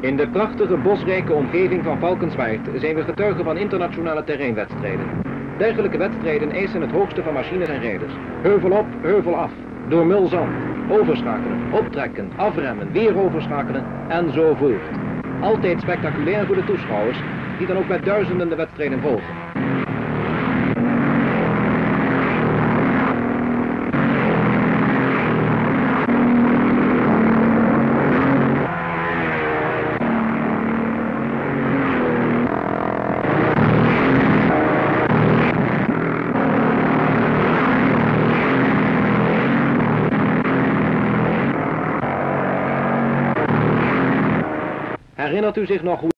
In de prachtige bosrijke omgeving van Valkenswaard zijn we getuigen van internationale terreinwedstrijden. Dergelijke wedstrijden eisen het hoogste van machines en rijders. Heuvel op, heuvel af, door mul zand, overschakelen, optrekken, afremmen, weer overschakelen enzovoort. Altijd spectaculair voor de toeschouwers, die dan ook met duizenden de wedstrijden volgen. Herinnert u zich nog hoe